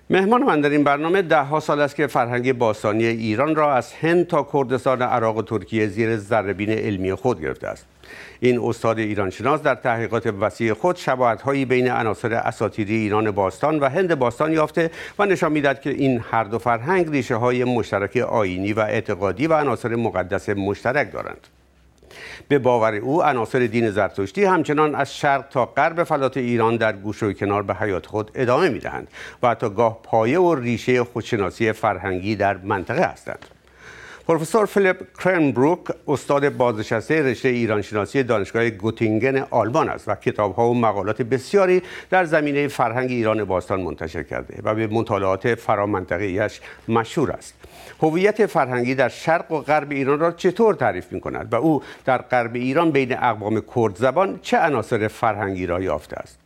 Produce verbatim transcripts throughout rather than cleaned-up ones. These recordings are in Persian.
مهمان من در این برنامه ده ها سال است که فرهنگ باستانی ایران را از هند تا کردستان عراق و ترکیه زیر ذره‌بین علمی خود گرفته است. این استاد ایرانشناس در تحقیقات وسیع خود شباهت‌هایی بین عناصر اساطیری ایران باستان و هند باستان یافته و نشان می‌دهد که این هر دو فرهنگ ریشه‌های مشترک آیینی و اعتقادی و عناصر مقدس مشترک دارند. به باور او عناصر دین زرتشتی همچنان از شرق تا غرب فلات ایران در گوشه و کنار به حیات خود ادامه می‌دهند و حتی گاه پایه و ریشه خودشناسی فرهنگی در منطقه هستند. پروفسور فیلیپ کرنبروک استاد بازنشسته رشته ایرانشناسی دانشگاه گوتینگن آلمان است و کتاب‌ها و مقالات بسیاری در زمینه فرهنگ ایران باستان منتشر کرده و به مطالعات فرامنطقه‌ایش مشهور است. هویت فرهنگی در شرق و غرب ایران را چطور تعریف می‌کند و او در غرب ایران بین اقوام کرد زبان چه عناصر فرهنگی را یافته است؟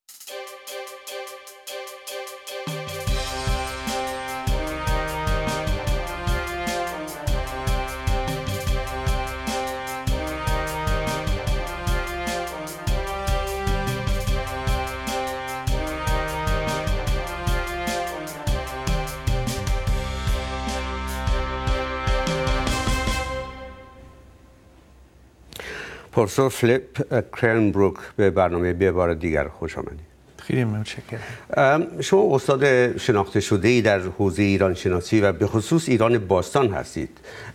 پروفسور فیلیپ کرنبروک به برنامه به بار دیگر خوش آمدید. خیلی متشکرم. شما استاد شناخته شده‌ای در حوزه ایران شناسی و به خصوص ایران باستان هستید.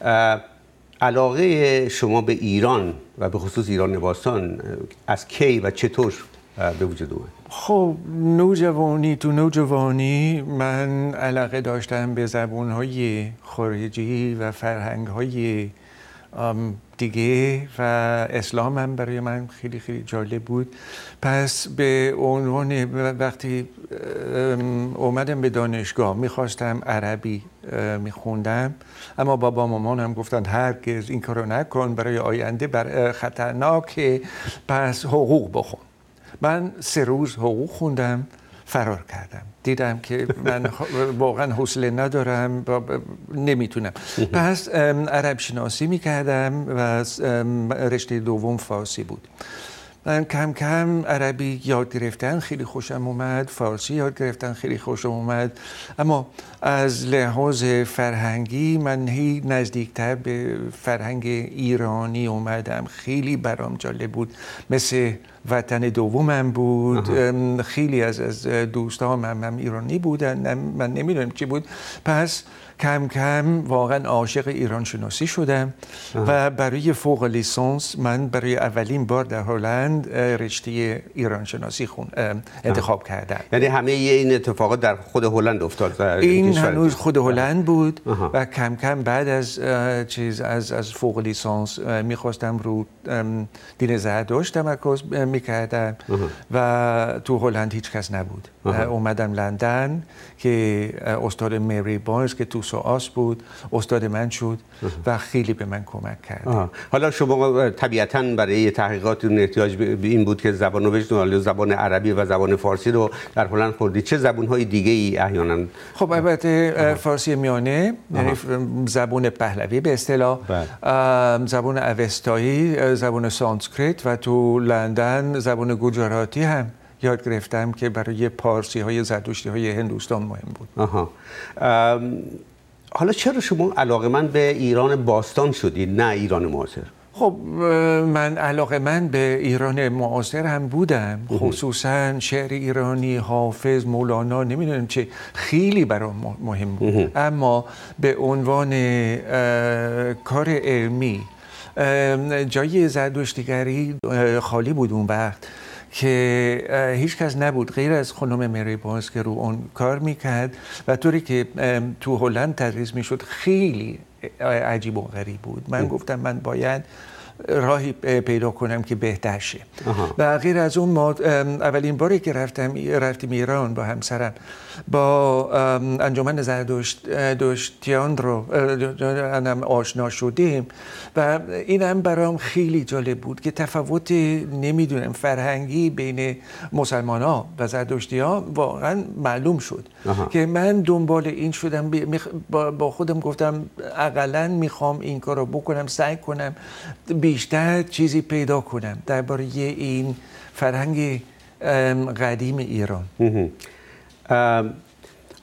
علاقه شما به ایران و به خصوص ایران باستان از کی و چطور به وجود اومد؟ خب نوجوانی تو نوجوانی من علاقه داشتم به زبان‌های خارجی و فرهنگ‌های دیگه و اسلام هم برای من خیلی خیلی جالب بود. پس به عنوان وقتی اومدم به دانشگاه میخواستم عربی میخوندم، اما بابا مامانم گفتن هرگز این کارو نکن، برای آینده بر خطرناکه، پس حقوق بخون. من سه روز حقوق خوندم، فرار کردم. دیدم که من واقعا حوصله ندارم، نمیتونم. پس عرب شناسی میکردم و رشته دوم فارسی بود. من کم کم عربی یاد گرفتن خیلی خوشم اومد، فارسی یاد گرفتن خیلی خوشم اومد، اما از لحاظ فرهنگی من هی نزدیکتر به فرهنگ ایرانی اومدم. خیلی برام جالب بود، مثل وطن دومم بود. آها. خیلی از از دوستام هم, هم ایرانی بودن، من نمیدونم چی بود. پس کم کم واقعا عاشق ایران شناسی شدم. آه. و برای فوق لیسانس من برای اولین بار در هلند رشته ایران شناسی خون انتخاب آه. کردم. یعنی همه این اتفاقات در خود هلند افتاد؟ این هنوز خود هلند بود. آه. و کم کم بعد از چیز از از فوق لیسانس میخواستم رو دین زرتشت تمرکز میکردم و تو هلند هیچ کس نبود. اومدم لندن که استاد مری بارز که تو سواس بود استاد من شد و خیلی به من کمک کرد. آه. حالا شما طبیعتاً برای تحقیقاتتون احتیاج به این بود که زبان رو بشناسید، زبان عربی و زبان فارسی رو در هلند خوندید. چه زبان‌های دیگه‌ای احیانا؟ خب البته فارسی میانه، یعنی زبان پهلوی به اصطلاح، زبان اوستایی، زبان سانسکریت و تو لندن زبان گوجراتی هم یاد گرفتم که برای پارسی های زرتشتی های هندوستان مهم بود. آها. حالا چرا شما علاقه‌مند به ایران باستان شدید نه ایران معاصر؟ خب من علاقه‌مند به ایران معاصر هم بودم، خصوصا شعر ایرانی، حافظ، مولانا، نمیدونم چه، خیلی برام مهم بود. اما به عنوان کار علمی جای زرتشتیگری خالی بود اون وقت که هیچ کس نبود غیر از خانم مری بارز که رو اون کار میکرد و طوری که تو هلند تدریس میشد خیلی عجیب و غریب بود. من گفتم من باید راهی پیدا کنم که بهتر شه. و غیر از اون ما اولین باری که رفتم رفتیم ایران با همسرم با انجمن زرتشتیان رو هم آشنا شدیم و این هم برام خیلی جالب بود که تفاوت نمیدونم فرهنگی بین مسلمان ها و زرتشتی ها واقعا معلوم شد. آها. که من دنبال این شدم، با خودم گفتم اقلن میخوام این کار رو بکنم، سعی کنم بیشتر چیزی پیدا کنم درباره این فرهنگ قدیم ایران.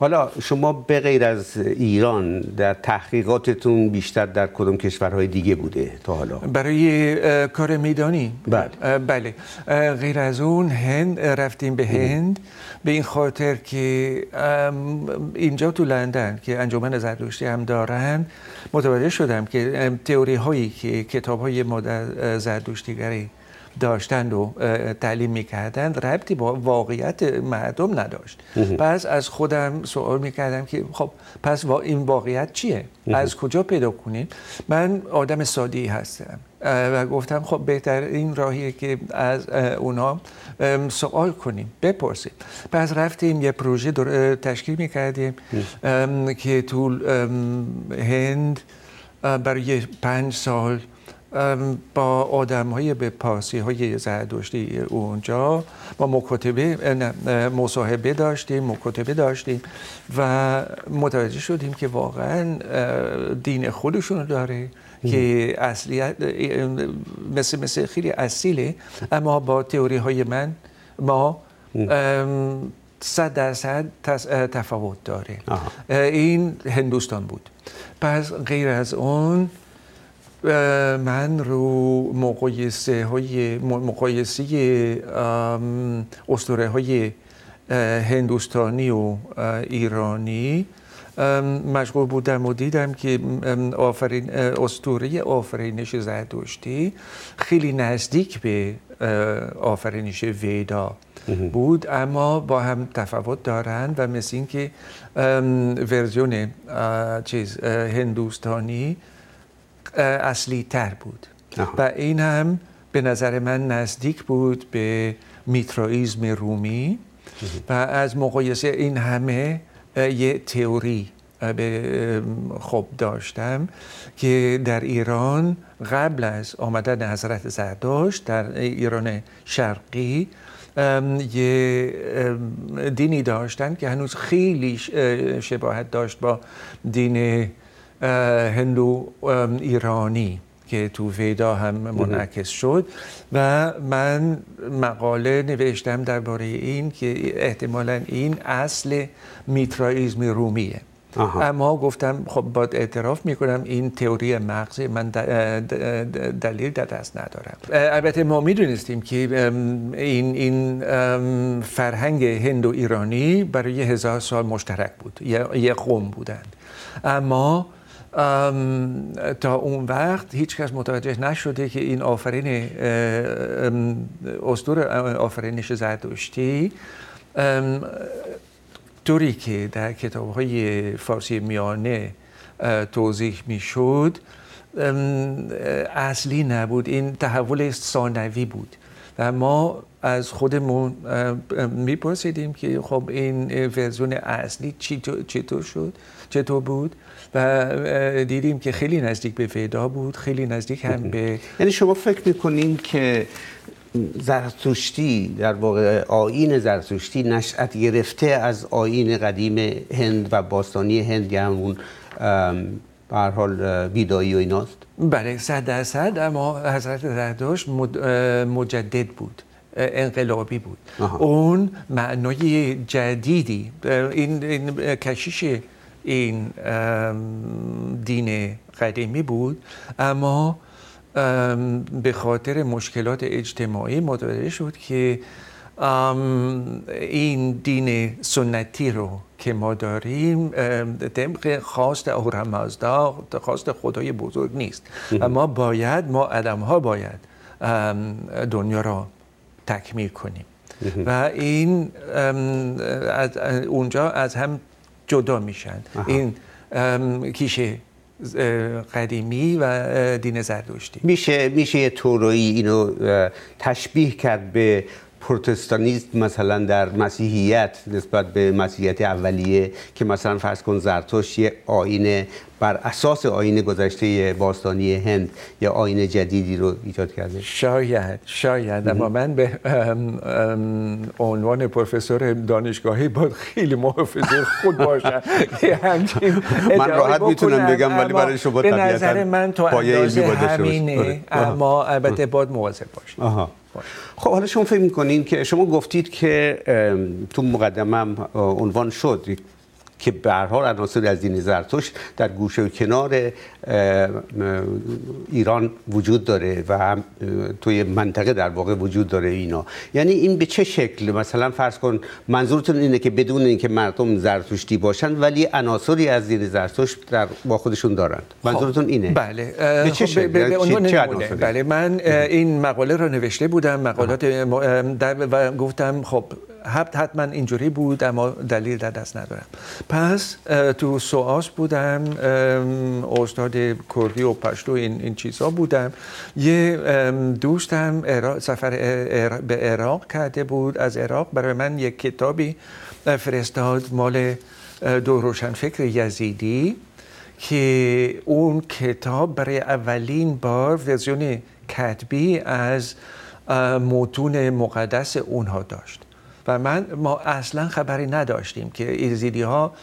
حالا شما به غیر از ایران در تحقیقاتتون بیشتر در کدوم کشورهای دیگه بوده تا حالا؟ برای کار میدانی؟ بله. بله. غیر از اون هند رفتیم به هند به این خاطر که اینجا تو لندن که انجمن زرتشتی هم دارن متوجه شدم که تئوری هایی که کتاب های مدر زرتشتیگری داشتند و تعلیم میکردند ربطی با واقعیت مردم نداشت. پس از خودم سوال میکردم که خب پس این واقعیت چیه؟ از کجا پیدا کنیم؟ من آدم ساده‌ای هستم و گفتم خب بهتر این راهیه که از اونا سوال کنیم، بپرسیم. پس رفتیم یه پروژه تشکیل میکردیم که تو هند برای پنج سال با آدم های به پارسی های زرتشتی اونجا با مکاتبه مصاحبه داشتیم مکاتبه داشتیم و متوجه شدیم که واقعا دین خودشون داره که اصلیت مثل مثل خیلی اصیله، اما با تئوری های من ما صد درصد تفاوت داره. این هندوستان بود. پس غیر از اون من رو مقایسه های مقایسه اسطوره های هندوستانی و ایرانی مشغول بودم و دیدم که آفرین اسطوره آفرینش زرتشتی خیلی نزدیک به آفرینش ویدا بود، اما با هم تفاوت دارند و مثل این که ورژن چیز هندوستانی اصلی تر بود. آه. و این هم به نظر من نزدیک بود به میترائیسم رومی و از مقایسه این همه یه تئوری به خوب داشتم که در ایران قبل از آمدن حضرت زردشت در ایران شرقی یه دینی داشتن که هنوز خیلی شباهت داشت با دین هندو ایرانی که تو ویدا هم منعکس شد و من مقاله نوشتم درباره این که احتمالاً این اصل میترائیسم رومیه. آها. اما گفتم خب باید اعتراف میکنم این تئوری مغزی من دلیل در دست ندارم. البته ما میدونستیم که این این فرهنگ هندو ایرانی برای هزار سال مشترک بود، یه قوم بودند، اما تا اون وقت هیچ کس متوجه نشده که این آفرین اسطوره آفرینش زرتشتی طوری که در کتاب‌های فارسی میانه توضیح میشد اصلی نبود، این تحول ثانوی بود و ما از خودمون میپرسیدیم که خب این ورژن اصلی چطور شد، چطور بود و دیدیم که خیلی نزدیک به ویدا بود، خیلی نزدیک هم به. یعنی شما فکر میکنین که زرتشتی در واقع آیین زرتشتی نشأت گرفته از آیین قدیم هند و باستانی هند یا همون به هر حال ویدایی و ایناست؟ بله صد درصد، اما حضرت زرتشت مجدد بود، انقلابی بود. آها. اون معنای جدیدی این, این کشیش این دین قدیمی بود، اما به خاطر مشکلات اجتماعی متوجه شد که این دین سنتی رو که ما داریم طبق خواست اهورامزدا، خواست خدای بزرگ نیست و ما باید ما آدم ها باید دنیا را تکمیل کنیم و این از اونجا از هم جدا میشن. این کیشه قدیمی و دین زرتشتی میشه میشه یه طورایی اینو تشبیه کرد به پروتستانیسم مثلا در مسیحیت نسبت به مسیحیت اولیه که مثلا فرض کن زرتشت یه آیین بر اساس آیین گذشته باستانی هند یا آیین جدیدی رو ایجاد کرده. شاید شاید اما من به عنوان پروفسور دانشگاهی باید خیلی محافظ خود باشم که همچین من راحت میتونم بگم ولی برای شما طبیعتا به نظر من تو اندازه همینه، اما البته باید مواظب باشیم. آها. خب حالا شما فکر می‌کنین که شما گفتید که تو مقدمه هم عنوان شد که به هر حال عناصری از دین زرتشت در گوشه و کنار ایران وجود داره و هم توی منطقه در واقع وجود داره اینا. یعنی این به چه شکل؟ مثلا فرض کن منظورتون اینه که بدون اینکه مردم زرتشتی باشن ولی عناصری از دین زرتشت در با خودشون دارند. منظورتون اینه؟ بله. به چه شکل؟ به, به عنوان چه نمونه. بله، من این مقاله رو نوشته بودم، مقالات و گفتم خب حتما اینجوری بود اما دلیل در دست ندارم. پس تو سوئاس بودم، استاد کردی و پشتو این این چیزا بودم. یه دوستم سفر به عراق کرده بود، از عراق برای من یک کتابی فرستاد مال دو روشنفکر یزیدی که اون کتاب برای اولین بار ورژن کتبی از متون مقدس اونها داشت و من ما اصلا خبری نداشتیم که یزیدی ها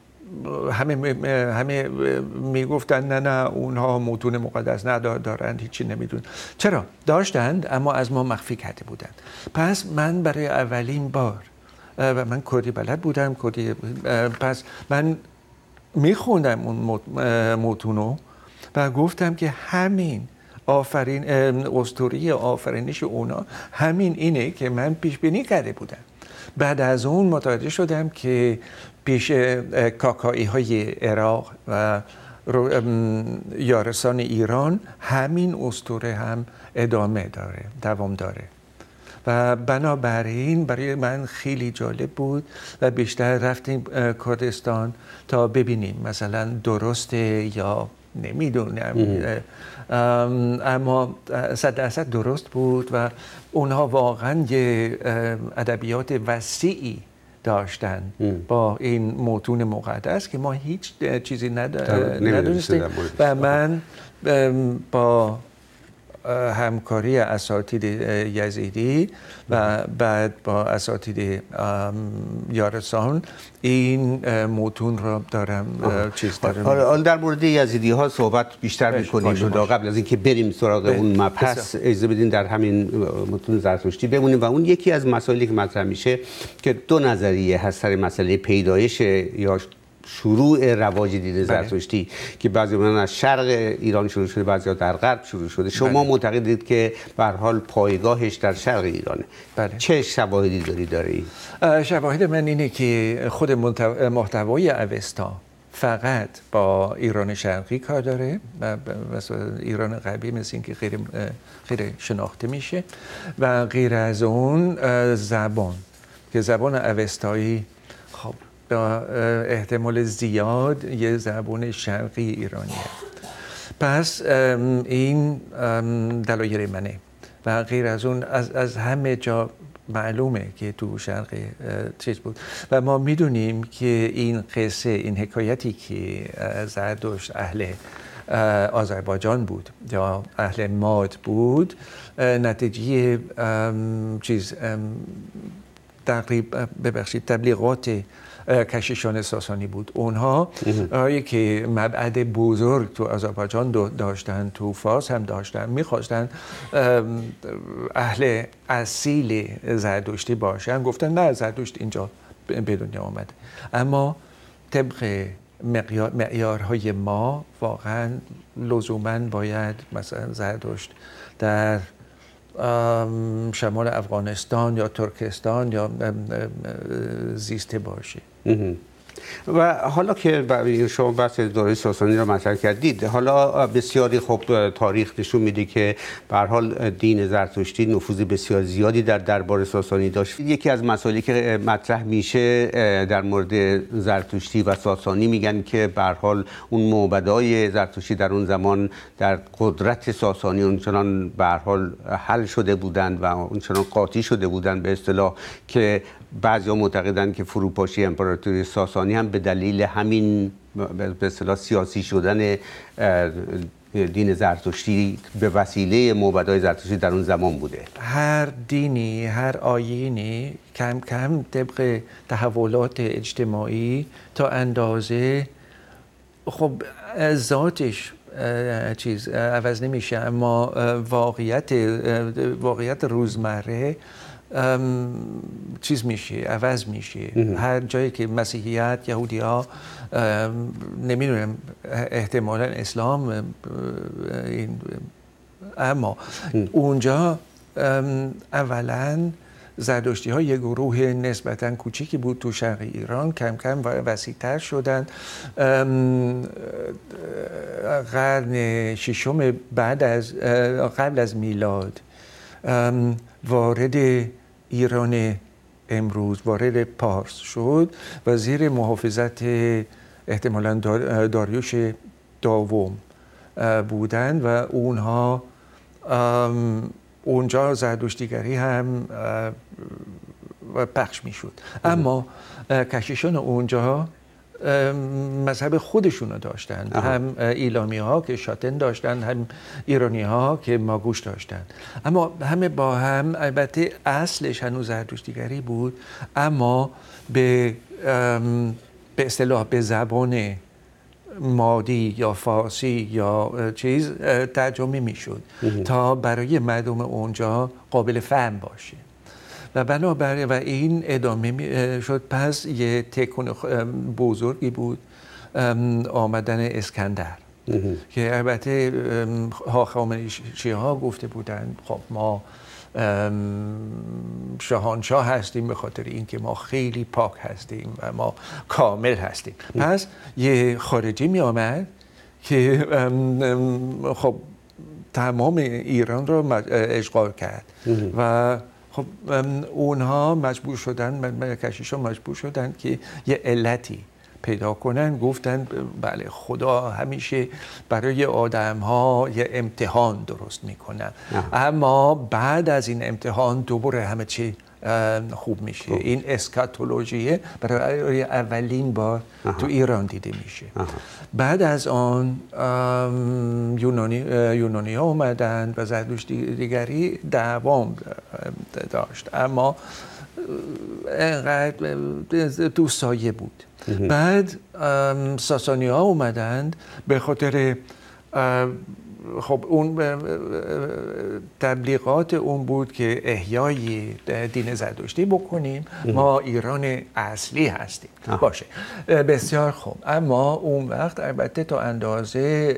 همه همه میگفتن نه نه اونها متون مقدس ندارند، هیچی نمیدون. چرا داشتند اما از ما مخفی کرده بودند. پس من برای اولین بار و من کردی بلد بودم، کردی، پس من میخوندم اون متونو و گفتم که همین آفرین اسطوره آفرینش اونا همین اینه که من پیش بینی کرده بودم. بعد از اون متوجه شدم که پیش کاکایی های عراق و یارسان ایران همین اسطوره هم ادامه داره، دوام داره و بنابراین برای من خیلی جالب بود و بیشتر رفتیم کردستان تا ببینیم مثلا درسته یا نمیدونم، اما صد درصد درست بود و اونها واقعا یه ادبیات وسیعی داشتن با این متون مقدس که ما هیچ چیزی ندونستیم و من با همکاری اساتید یزیدی و بعد با اساتید یارسان این متون را دارم چیز دارم. حالا در مورد یزیدی ها صحبت بیشتر می‌کنیم تا قبل از اینکه بریم سراغ اون مبحث اجازه بدین در همین متون زرتشتی بمونیم و اون یکی از مسائلی که مطرح میشه که دو نظریه هست سر مسئله پیدایش یا شروع رواج دین زرتشتی که بعضی من از شرق ایران شروع شده، بعضی در غرب شروع شده. شما معتقدید که به هر حال پایگاهش در شرق ایرانه. بله. چه شواهدی داری داری؟ شواهد من اینه که خود محتوای اوستا فقط با ایران شرقی کار داره و مثلا ایران غربی مثل این که غیر غیر شناخته میشه و غیر از اون زبان که زبان اوستایی خب با احتمال زیاد یه زبان شرقی ایرانیه. پس این دلایل منه و غیر از اون از, از همه جا معلومه که تو شرق چیز بود و ما میدونیم که این قصه، این حکایتی که زرتشت اهل آذربایجان بود یا اهل ماد بود نتیجه چیز تقریب ببخشید تبلیغات کشیشان ساسانی بود. اونها که مبعد بزرگ تو آذربایجان داشتن، تو فارس هم داشتن، میخواستن اهل اصیل زرتشتی باشن. گفتن نه زرتشت اینجا به دنیا آمده، اما طبق معیار، معیارهای ما واقعا لزوما باید مثلا زرتشت در شمال افغانستان یا ترکستان یا زیسته باشه. و حالا که شما بحث دوره ساسانی رو مطرح کردید، حالا بسیاری خب تاریخ نشون میده که به هر حال دین زرتشتی نفوذ بسیار زیادی در دربار ساسانی داشت. یکی از مسائلی که مطرح میشه در مورد زرتشتی و ساسانی میگن که به هر حال اون معبدای زرتشتی در اون زمان در قدرت ساسانی اونچنان به هر حال حل شده بودند و اونچنان قاطی شده بودند به اصطلاح که بعضیا معتقدند که فروپاشی امپراتوری ساسانی هم به دلیل همین به اصطلاح سیاسی شدن دین زرتشتی به وسیله معبدهای زرتشتی در اون زمان بوده. هر دینی، هر آیینی کم کم طبق تحولات اجتماعی تا اندازه خب ذاتش چیز عوض نمیشه، اما واقعیت واقعیت روزمره چیز میشه، عوض میشه. هر جایی که مسیحیت، یهودی ها، نمیدونم احتمالا اسلام، این اما اونجا اولا زردشتی ها یک گروه نسبتاً کوچیکی بود تو شرق ایران، کم کم وسیع‌تر شدن. قرن ششم بعد از قبل از میلاد وارد ایران امروز، وارد پارس شد و زیر محافظت احتمالاً داریوش دوم بودند و اونها اونجا زردشتیگری هم پخش می شد. اما کشیشان اونجا مذهب خودشون رو داشتن. هم ایلامی ها که شاتن داشتن، هم ایرانی ها که ماگوش داشتن. اما همه با هم، البته اصلش هنوز زردشتیگری بود، اما به به اصطلاح به زبان مادی یا فارسی یا چیز ترجمه میشد تا برای مردم اونجا قابل فهم باشه و بنابراین و این ادامه شد. پس یه تکون بزرگی بود آمدن اسکندر که البته هخامنشی ها گفته بودند خب ما شاهنشاه هستیم به خاطر اینکه ما خیلی پاک هستیم و ما کامل هستیم. پس یه خارجی می آمد که خب تمام ایران رو اشغال کرد و خب اونها مجبور شدن، کشیشان مجبور شدن که یه علتی پیدا کنن. گفتن بله خدا همیشه برای آدم ها یه امتحان درست میکنن، اما بعد از این امتحان دوباره همه چی خوب میشه. خوب. این اسکاتولوژیه برای اولین بار آها. تو ایران دیده میشه. آها. بعد از آن یونانی یونانی ها اومدن و زردشتیگری دوام داشت، اما اینقدر تو سایه بود. بعد ساسانی ها اومدند به خاطر خب اون تبلیغات اون بود که احیای دین زردشتی بکنیم، ما ایران اصلی هستیم. آه. باشه بسیار خوب، اما اون وقت البته تا اندازه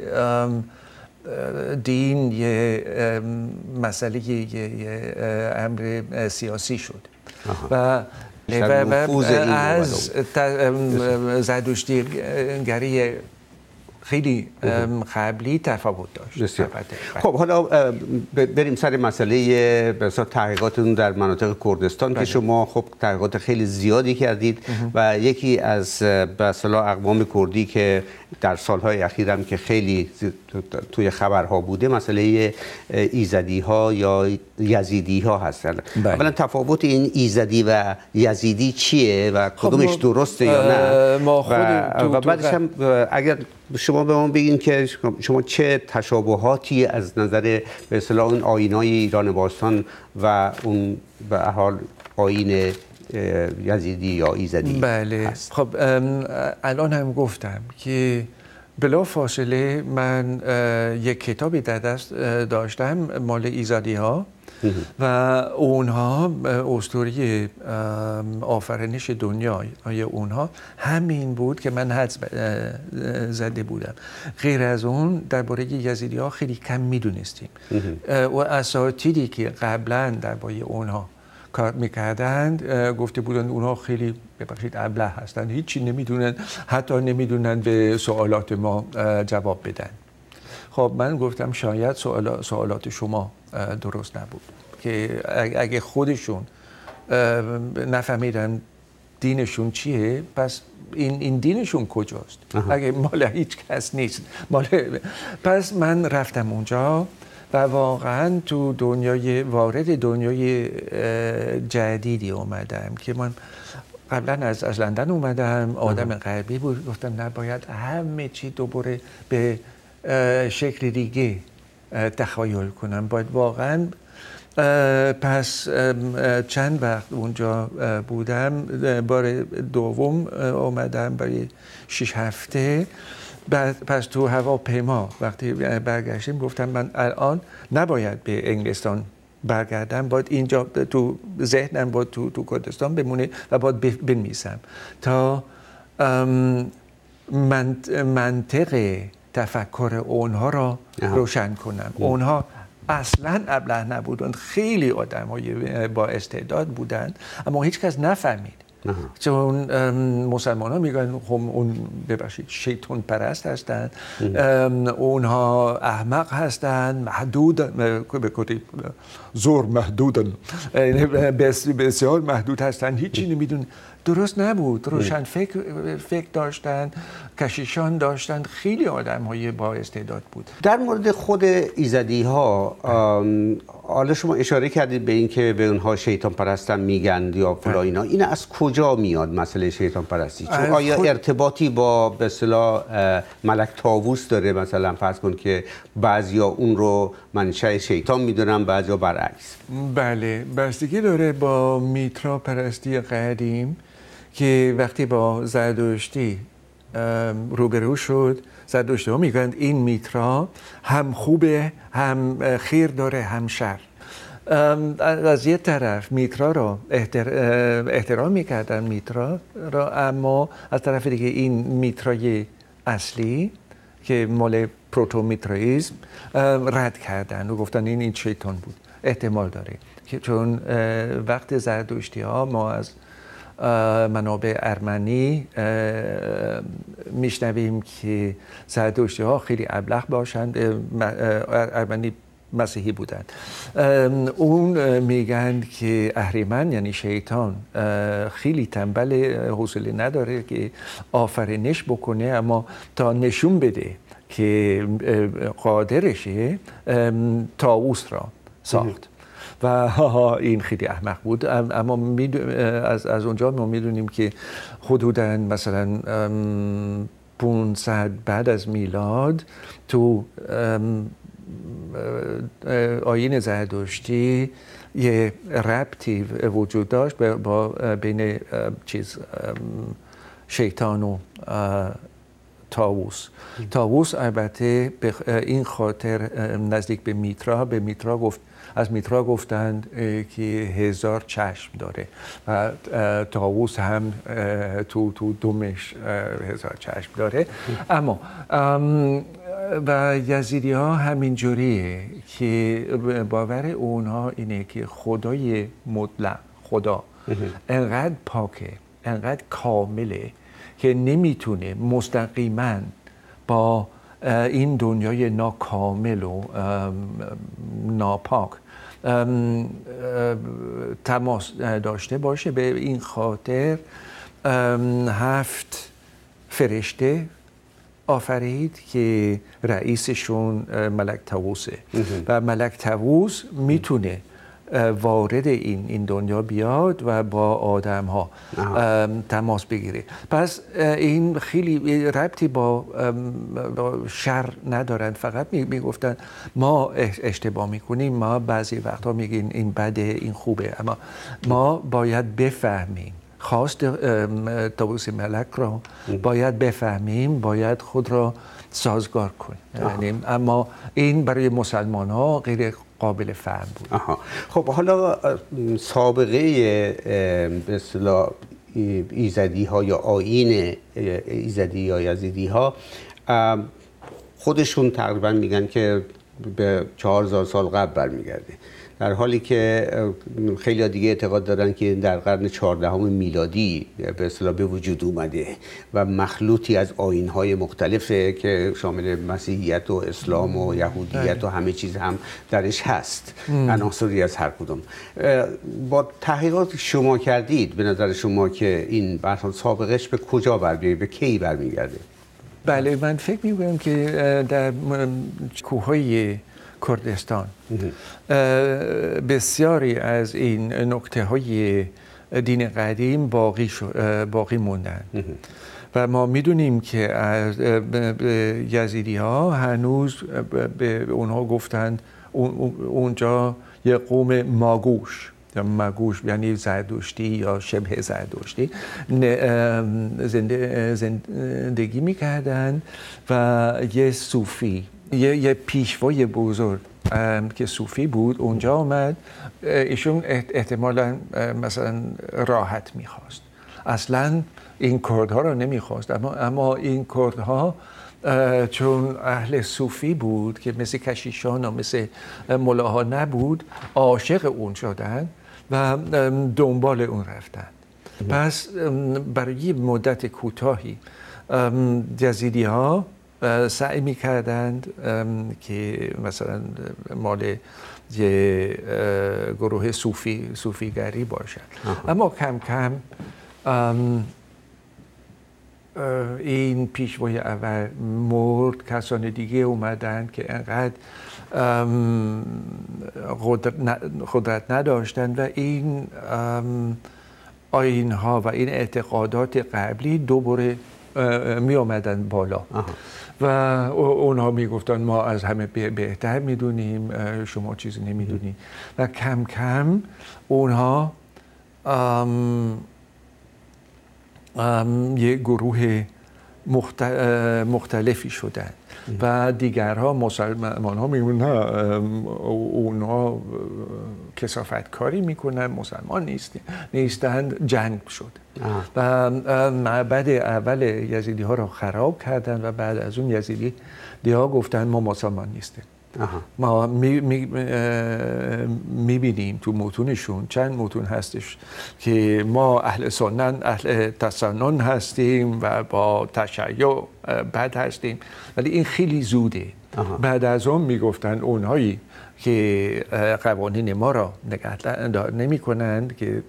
دین یه مسئله یه امر سیاسی شد. آه. و و از زردشتیگری خیلی قبلی تفاوت داشت. خب حالا بریم سر مسئله به اصطلاح تحقیقاتتون در مناطق کردستان که شما خب تحقیقات خیلی زیادی کردید و یکی از به اصطلاح اقوام کردی که در سالهای اخیر هم که خیلی توی خبرها بوده مسئله ایزدی ها یا یزیدی ها هستن. اولا تفاوت این ایزدی و یزیدی چیه و کدومش درسته یا نه؟ ما و, و بعدش هم اگر شما به ما بگین که شما چه تشابهاتی از نظر به اصطلاح اون آیین‌های ایران باستان و اون به حال آیین یزیدی یا ایزدی بله هست. خب الان هم گفتم که بلا فاصله من یک کتابی در دست داشتم مال ایزدی ها و اونها اسطوره آفرینش دنیای اونها همین بود که من حدس زده بودم. غیر از اون درباره یزیدی ها خیلی کم میدونستیم و اساتیدی که قبلا درباره اونها کار میکردند گفته بودند اونها خیلی ببخشید ابله هستند، هیچی نمیدونن، حتی نمیدونن به سوالات ما جواب بدن. خب من گفتم شاید سوالات شما درست نبود که اگه خودشون نفهمیدن دینشون چیه، پس این این دینشون کجاست؟ آها. اگه مال هیچ کس نیست مال. پس من رفتم اونجا و واقعا تو دنیای وارد دنیای جدیدی اومدم که من قبلا از از لندن اومدم، آدم غربی بود، گفتم نباید همه چی دوباره به شکل دیگه تخیل کنم، باید واقعا. پس چند وقت اونجا بودم، بار دوم اومدم برای شش هفته. بعد پس تو هواپیما وقتی برگشتیم گفتم من الان نباید به انگلستان برگردم باید اینجا تو ذهنم باید تو, تو کردستان بمونه و باید بنویسم تا منطق تفکر اونها را روشن کنم. اونها اصلا ابله نبودن، خیلی آدم های با استعداد بودند اما هیچ کس نفهمید. چون مسلمان ها میگن خب اون ببخشید شیطان پرست هستند، اونها احمق هستند، محدود به کلی زور محدودن، بسیار محدود هستند، هیچی نمیدون. درست نبود. روشن فکر فکر داشتن، کشیشان داشتن، خیلی آدم های با استعداد بود. در مورد خود ایزدی ها حالا شما اشاره کردید به این که به اونها شیطان پرستن میگن یا فلا اینا، این از کجا میاد مسئله شیطان پرستی؟ چون آیا خود... ارتباطی با به اصطلاح ملک طاووس داره؟ مثلا فرض کن که بعضیا اون رو منشأ شیطان میدونن، بعضیا برعکس. بله، بستگی داره با میترا پرستی قدیم که وقتی با زرتشتی روبرو شد، زرتشتی ها میگن این میترا هم خوبه، هم خیر داره، هم شر. از یه طرف میترا را احترام میکردن میترا را، اما از طرف دیگه این میترای اصلی که مال پروتومیترائیسم رد کردن و گفتن این این شیطان بود. احتمال داره چون وقت زرتشتی ها ما از منابع ارمنی میشنویم که زرتشتی ها خیلی ابله باشند، ارمنی مسیحی بودند. اون میگن که اهریمن یعنی شیطان خیلی تنبل، حوصله نداره که آفرینش بکنه، اما تا نشون بده که قادرشه طاووس را ساخت و این خیلی احمق بود. اما از, از اونجا ما میدونیم که حدوداً مثلا پانصد بعد از میلاد تو آیین زرتشتی یه ربطی وجود داشت با بین چیز شیطان و طاووس. طاووس البته به این خاطر نزدیک به میترا به میترا گفت از میترا گفتند که هزار چشم داره و طاووس هم تو تو دمش هزار چشم داره. اما و یزیدی ها همین جوریه که باور اونها اینه که خدای مطلق، خدا انقدر پاکه، انقدر کامله که نمیتونه مستقیما با این دنیای ناکامل و ناپاک تماس داشته باشه. به این خاطر هفت فرشته آفرید که رئیسشون ملک طاووسه و ملک طاووس میتونه وارد این این دنیا بیاد و با آدم ها تماس بگیره. پس این خیلی ربطی با, با شر ندارن، فقط میگفتن ما اشتباه میکنیم، ما بعضی وقتا میگیم این بده این خوبه، اما ما باید بفهمیم خواست طاووس ملک را باید بفهمیم، باید خود را سازگار کنیم. اما این برای مسلمان ها غیر قابل فهم بود. آها. خب حالا سابقه به اصطلاح ایزدی ها یا آیین ایزدی یا یزیدی ها خودشون تقریبا میگن که به چهار هزار سال قبل برمیگرده، در حالی که خیلی دیگه اعتقاد دارن که در قرن چهاردهم میلادی به اصطلاح به وجود اومده و مخلوطی از آیین‌های مختلفه که شامل مسیحیت و اسلام و یهودیت و همه چیز هم درش هست، عناصری از هر کدوم. با تحقیقات شما کردید به نظر شما که این بحث سابقش به کجا برمیگرده، به کی برمیگرده؟ بله، من فکر می‌کنم که در کوههای کردستان بسیاری از این نکته های دین قدیم باقی باقی موندن و ما میدونیم که از یزیدی ها هنوز به اونها گفتند اونجا یه قوم ماگوش یا ماگوش یعنی زرتشتی یا شبه زرتشتی زندگی میکردن و یه صوفی یه, یه پیشوای بزرگ که صوفی بود اونجا آمد. ایشون احتمالاً مثلا راحت میخواست، اصلا این کردها رو نمیخواست، اما اما این کردها چون اهل صوفی بود که مثل کشیشان و مثل ملاها نبود، عاشق اون شدن و دنبال اون رفتن. پس برای مدت کوتاهی یزیدی ها سعی میکردند که مثلا مال یه گروه صوفی صوفیگری باشن. اما کم کم این پیشوای اول مرد، کسان دیگه اومدن که انقدر قدرت نداشتن و این آیین‌ها و این اعتقادات قبلی دوباره می آمدن بالا. آها. و اونها می گفتن ما از همه بهتر می دونیم، شما چیزی نمی دونیم. و کم کم اونها ام ام یک گروه مختلفی شدن و دیگرها مسلمان ها میگن نه اونها کثافت کاری میکنن، مسلمان نیست نیستند، جنگ شد و معبد اول یزیدی ها را خراب کردن و بعد از اون یزیدی ها گفتن ما مسلمان نیستیم. آها. ما میبینیم می تو متونشون چند متون هستش که ما اهل سنن اهل تسنن هستیم و با تشیع بد هستیم، ولی این خیلی زوده. آها. بعد از اون میگفتن اونهایی که قوانین ما را نگهدار نمی کنند که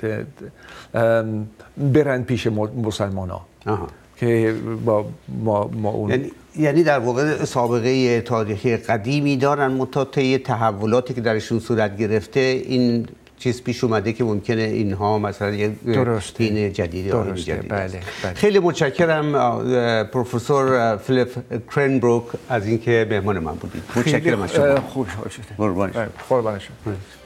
برن پیش مسلمان ها که با ما, ما اون یعنی یعنی در واقع سابقه تاریخی قدیمی دارن، منتها طی تحولاتی که درشون صورت گرفته این چیز پیش اومده که ممکنه اینها مثلا یک دین جدیدی آیین جدید. بله، بله. خیلی متشکرم پروفسور فیلیپ کرنبروک از اینکه مهمان من بودید. متشکرم از شما. خوشحال شدم. قربان شما. قربان شما.